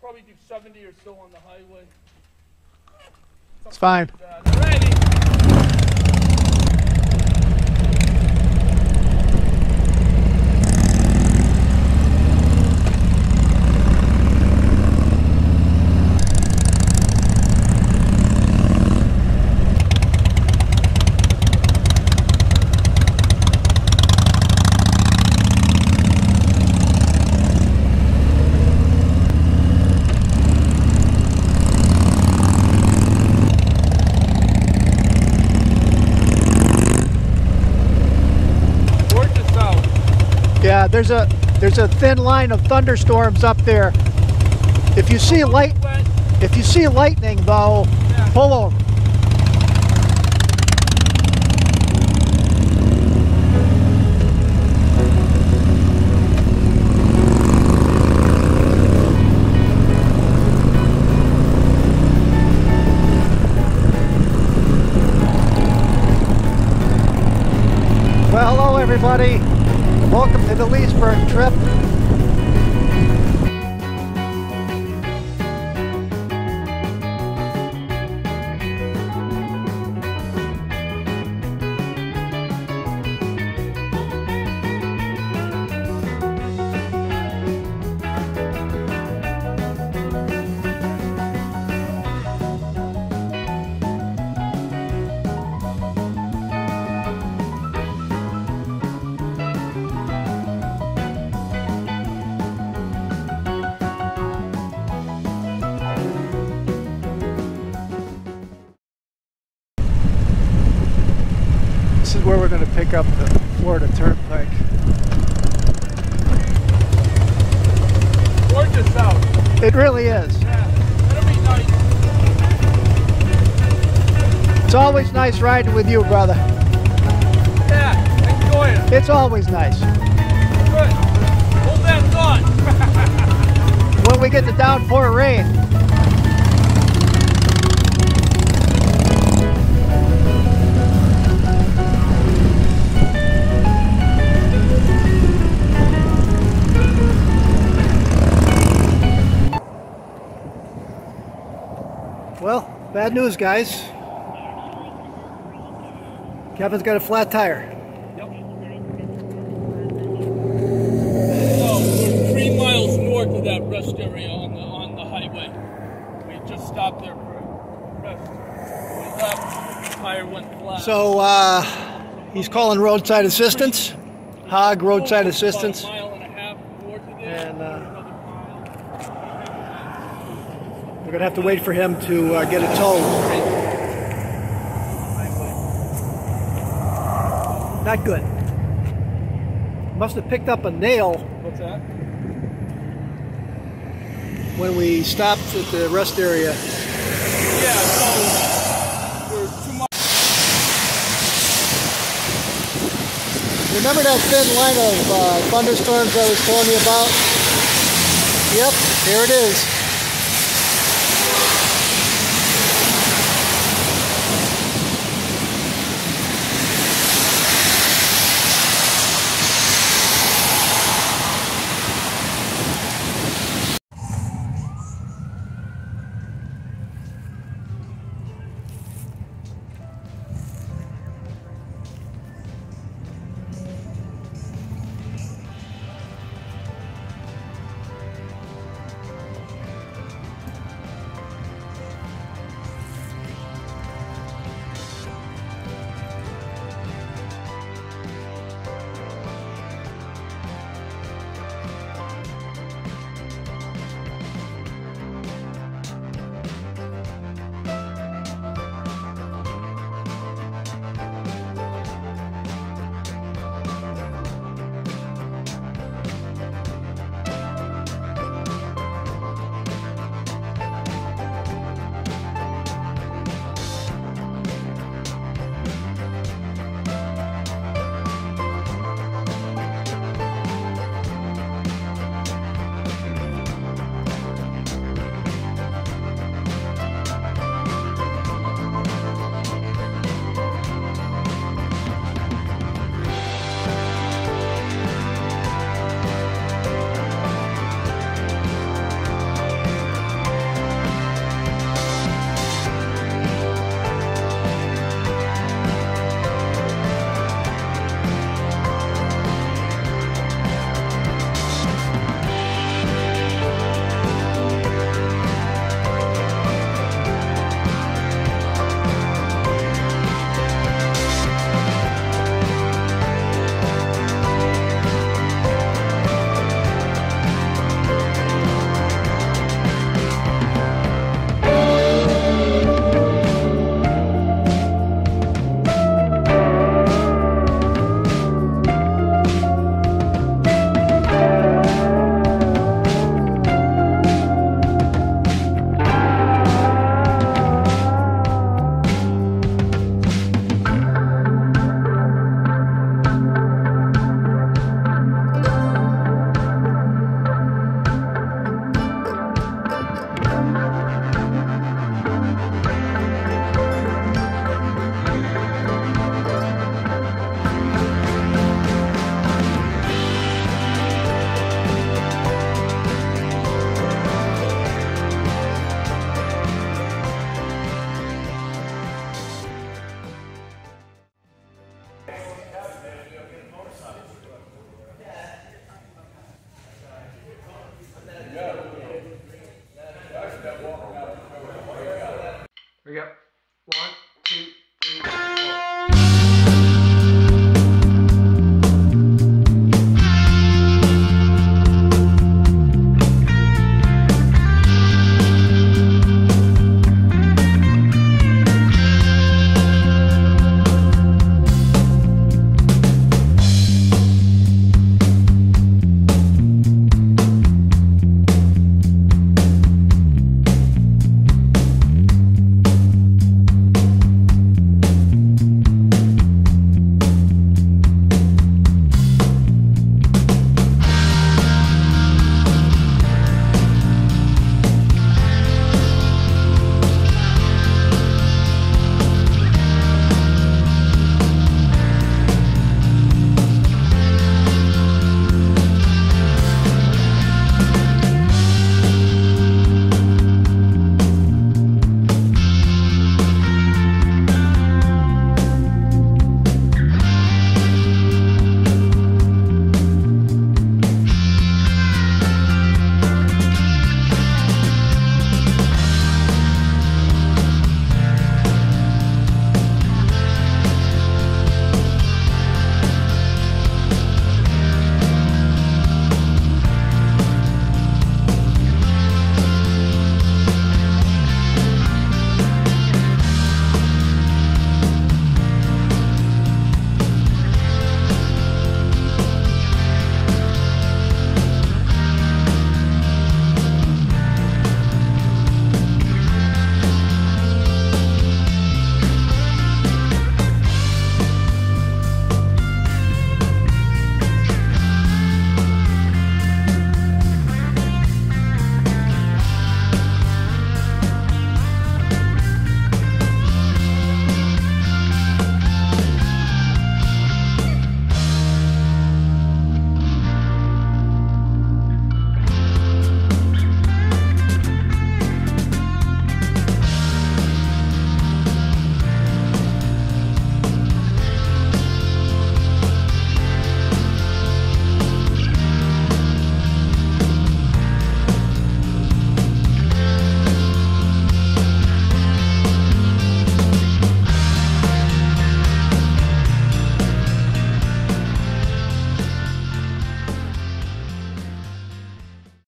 probably do 70 or so on the highway. It's fine. Alrighty. Yeah, there's a thin line of thunderstorms up there. If you see lightning though, pull over. Well, hello everybody. Welcome to the Leesburg trip. This is where we're going to pick up the Florida Turnpike. Gorgeous out. It really is. Yeah, that'll be nice. It's always nice riding with you, brother. Yeah, enjoy it. It's always nice. Good. Hold that thought. When we get the downpour rain. Well, bad news, guys. Kevin's got a flat tire. Yep. So we're 3 miles north of that rest area on the highway. We just stopped there for rest. We left, the tire went flat. So he's calling roadside assistance. Hog roadside assistance. About a mile and a half north of there. And we're gonna have to wait for him to get it towed. Not good. Must have picked up a nail. What's that? When we stopped at the rest area. Yeah, so we're 2 miles. Remember that thin line of thunderstorms I was telling you about? Yep, here it is. We go.